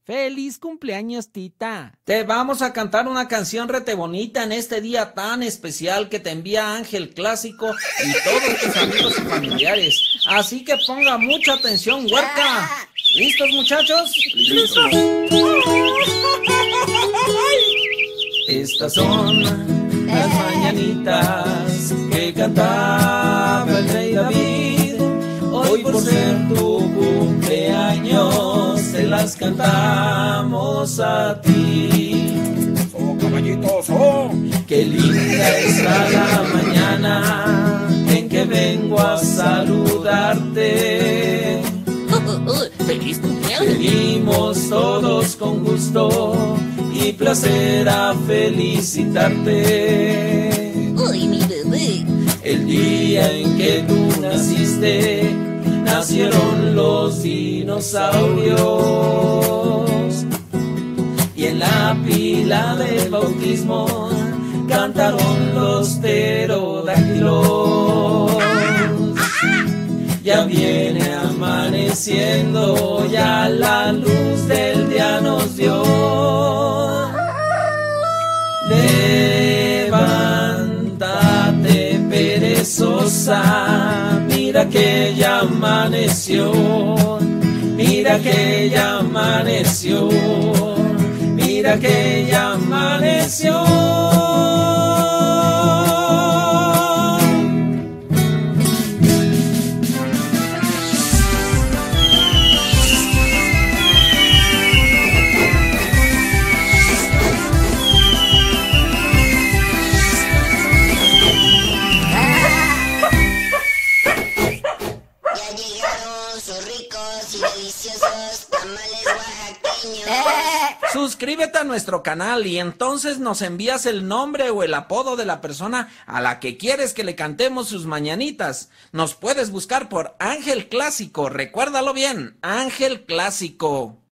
¡Feliz cumpleaños, tita! Te vamos a cantar una canción rete bonita en este día tan especial que te envía Ángel Clásico y todos tus amigos y familiares. Así que ponga mucha atención, huerca. ¿Listos, muchachos? ¡Listos! Estas son las mañanitas que cantaba el rey David. Hoy por ser tu cumpleaños te las cantamos a ti. ¡Oh, caballitos, oh! Qué linda está la mañana en que vengo a saludarte. ¡Feliz cumpleaños! Venimos todos con gusto y placer a felicitarte. ¡Uy, mi bebé! El día en que tú naciste, nacieron los dinosaurios. Y en la pila del bautismo cantaron los pterodáctilos. Ya viene amaneciendo, ya la luz del día nos dio. Levántate, perezosa, mira que ya amaneció, mira que ya amaneció, mira que ya amaneció. Suscríbete a nuestro canal y entonces nos envías el nombre o el apodo de la persona a la que quieres que le cantemos sus mañanitas. Nos puedes buscar por Ángel Clásico, recuérdalo bien, Ángel Clásico.